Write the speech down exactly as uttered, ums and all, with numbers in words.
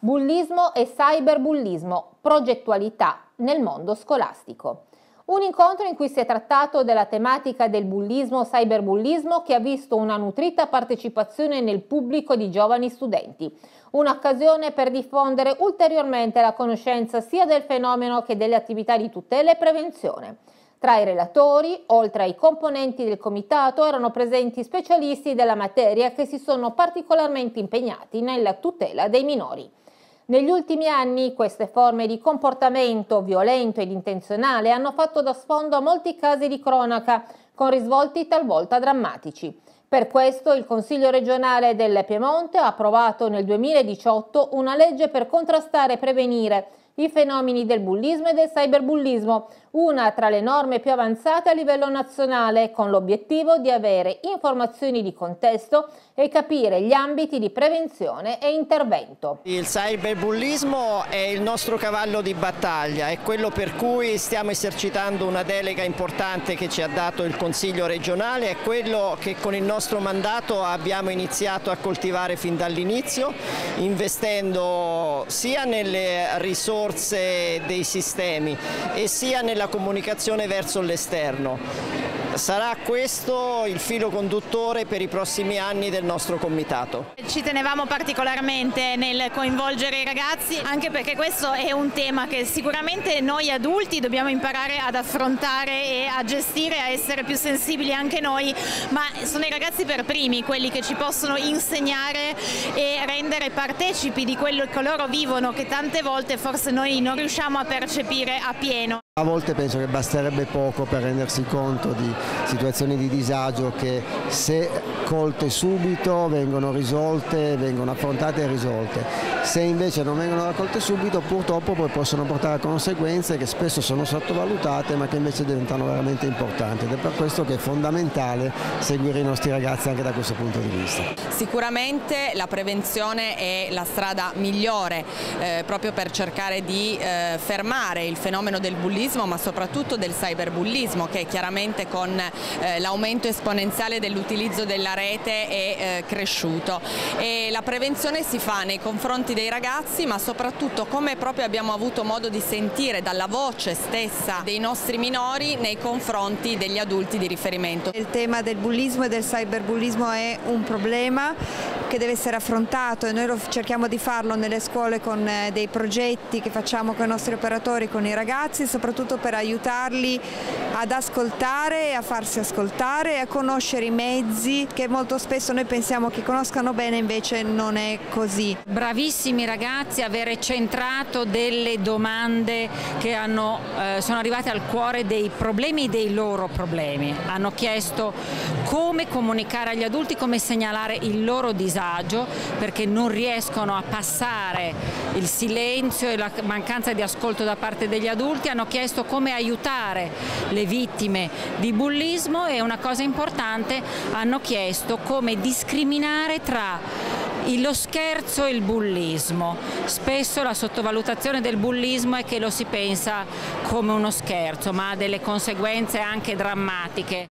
Bullismo e cyberbullismo, progettualità nel mondo scolastico. Un incontro in cui si è trattato della tematica del bullismo-cyberbullismo che ha visto una nutrita partecipazione nel pubblico di giovani studenti. Un'occasione per diffondere ulteriormente la conoscenza sia del fenomeno che delle attività di tutela e prevenzione. Tra i relatori, oltre ai componenti del comitato, erano presenti specialisti della materia che si sono particolarmente impegnati nella tutela dei minori. Negli ultimi anni queste forme di comportamento violento ed intenzionale hanno fatto da sfondo a molti casi di cronaca, con risvolti talvolta drammatici. Per questo il Consiglio regionale del Piemonte ha approvato nel duemiladiciotto una legge per contrastare e prevenire i fenomeni del bullismo e del cyberbullismo, una tra le norme più avanzate a livello nazionale, con l'obiettivo di avere informazioni di contesto e capire gli ambiti di prevenzione e intervento. Il cyberbullismo è il nostro cavallo di battaglia, è quello per cui stiamo esercitando una delega importante che ci ha dato il Consiglio regionale, è quello che con il nostro mandato abbiamo iniziato a coltivare fin dall'inizio, investendo sia nelle risorse dei sistemi e sia nella comunicazione verso l'esterno. Sarà questo il filo conduttore per i prossimi anni del nostro comitato. Ci tenevamo particolarmente nel coinvolgere i ragazzi, anche perché questo è un tema che sicuramente noi adulti dobbiamo imparare ad affrontare e a gestire, a essere più sensibili anche noi, ma sono i ragazzi per primi quelli che ci possono insegnare e rendere partecipi di quello che loro vivono, che tante volte forse noi non riusciamo a percepire appieno. A volte penso che basterebbe poco per rendersi conto di situazioni di disagio che, se colte subito, vengono risolte, vengono affrontate e risolte. Se invece non vengono raccolte subito, purtroppo poi possono portare a conseguenze che spesso sono sottovalutate ma che invece diventano veramente importanti, ed è per questo che è fondamentale seguire i nostri ragazzi anche da questo punto di vista. Sicuramente la prevenzione è la strada migliore eh, proprio per cercare di eh, fermare il fenomeno del bullismo, ma soprattutto del cyberbullismo, che chiaramente con eh, l'aumento esponenziale dell'utilizzo della rete è eh, cresciuto. E la prevenzione si fa nei confronti dei ragazzi, ma soprattutto, come proprio abbiamo avuto modo di sentire dalla voce stessa dei nostri minori, nei confronti degli adulti di riferimento. Il tema del bullismo e del cyberbullismo è un problema che deve essere affrontato e noi lo cerchiamo di farlo nelle scuole con dei progetti che facciamo con i nostri operatori, con i ragazzi, soprattutto per aiutarli ad ascoltare, a farsi ascoltare e a conoscere i mezzi che molto spesso noi pensiamo che conoscano bene, invece non è così. Bravissimi ragazzi, avere centrato delle domande che hanno, eh, sono arrivate al cuore dei problemi, dei loro problemi. Hanno chiesto come comunicare agli adulti, come segnalare il loro disagio, perché non riescono a passare il silenzio e la mancanza di ascolto da parte degli adulti. Hanno chiesto come aiutare le vittime di bullismo e, una cosa importante, hanno chiesto come discriminare tra lo scherzo e il bullismo. Spesso la sottovalutazione del bullismo è che lo si pensa come uno scherzo, ma ha delle conseguenze anche drammatiche.